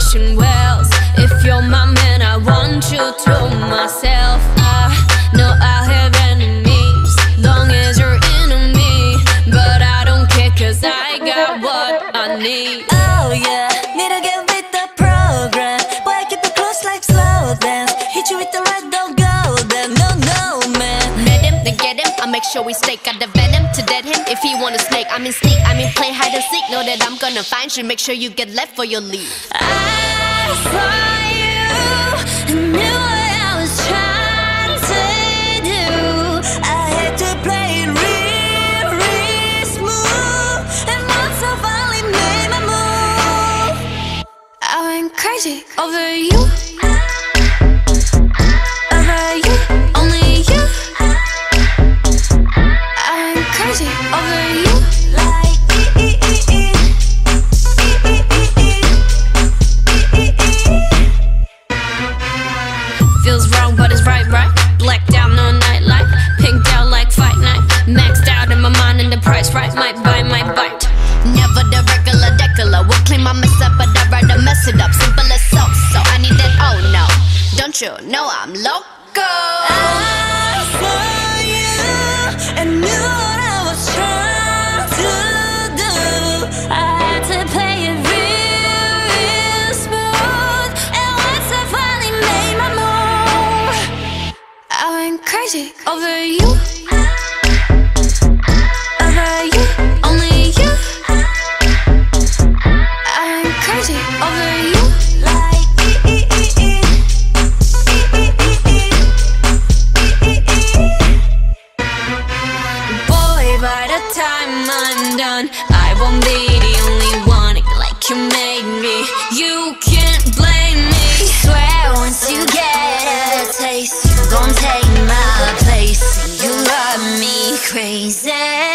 wishing wells. If you're my man, I want you to myself. I know I have enemies, long as you're into me. But I don't care, cause I got what I need. Oh yeah, need to get with the program. Boy, keep it close like slow dance. Hit you with the right, don't go there. No, no, man. Met him, then get him, I make sure we stake out the venom to dead him. If he wanna snake, I mean sneak, I mean play hide and seek. Know that I'm gonna find you, make sure you get left for your leave. I saw you and knew what I was trying to do. I had to play it real, real smooth. And once I finally made my move, I went crazy over you. Over you, only you. I went crazy over you. Like Feels wrong, but it's right, right. Blacked out, no nightlight. Pinked out like fight night. Maxed out in my mind and the price right. Might buy, might bite. Never the regular decular. Will clean my mess up, but I'd rather mess it up. Simple as so, so I need that, oh no. Don't you know I'm loco? I saw you and knew what I was trying to do. I had to play it real, real smooth. And once I finally made my move, I went crazy over you. Over you, only you. I went crazy over you. Like By the time I'm done, I won't be the only one like you made me. You can't blame me. swear once you get a taste, you gon' take my place. You love me crazy.